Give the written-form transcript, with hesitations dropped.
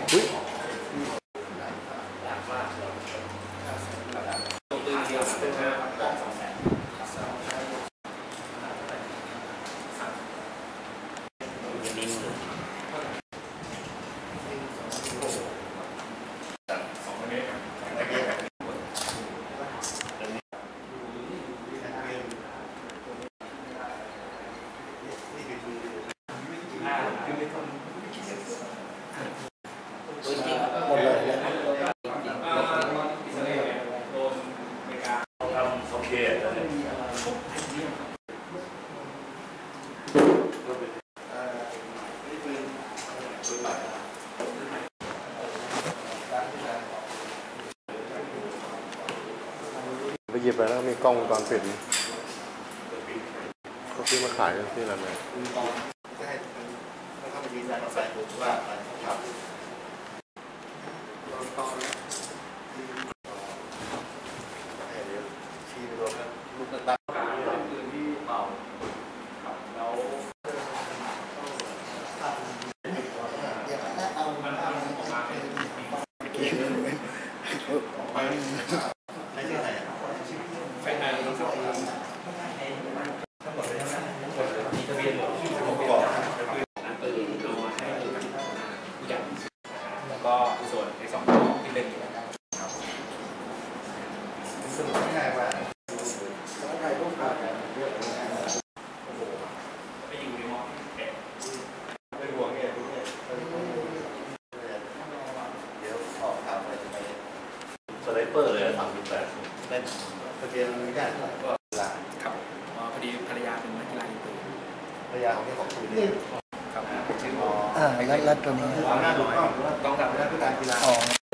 อุ้ยหมดเลยโอเคไปหยิบไปแล้วมีกล้องวงจรปิดเขาซื้อมาขายที่ร้านไหนแล้วก็ไปยืนยันใส่ถุงว่าครับชี้ไปโดนลูกตาปืนที่เป่าครับแล้วไม่ใช่ไหนแฟนนายต้องเข้าทั้งหมดเลยนะมีทะเบียนของก่อนปืนเอามาให้ผู้ใหญ่แล้วก็ส่วนไอ้2ตัวที่เล่นอยู่นะครับสนุกง่ายว่าใครต้องการเยอะโอ้โหไปอยู่ในมอไปห่วงเนี่ยเดี๋ยวขอถามอะไรจะไปสไนเปอร์เลย38เล่นทะเบียนไม่ได้ก็ครับพอดีภรรยาเป็นนักกีฬายิงปืนภรรยาของที่ของปืนนี่ครับชื่อแล้วตัวนี้ต้องทำให้การกีฬา